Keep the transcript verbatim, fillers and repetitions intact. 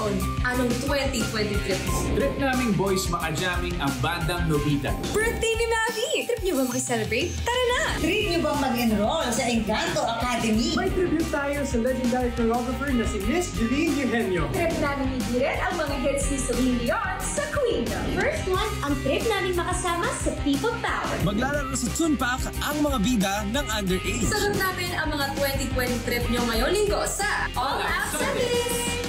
taon. Anong twenty twenty trip mo? Trip naming boys maka-jamming ang bandang Nobita. Birthday ni Mavy! Trip niyo ba makiselebrate? Tara na! Trip niyo bang mag-enroll sa Engkanto Academy? May tribute tayo sa legendary choreographer na si Miss Geleen Eugenio. Trip namin ibirin ang mga hits ni Celine Dion sa Queendom. First one, ang trip namin makasama sa People Power. Maglalaro sa TUNE PAK ang mga bida ng underage. Sagot namin ang mga twenty twenty trip nyo ngayong linggo sa All Out Sundays!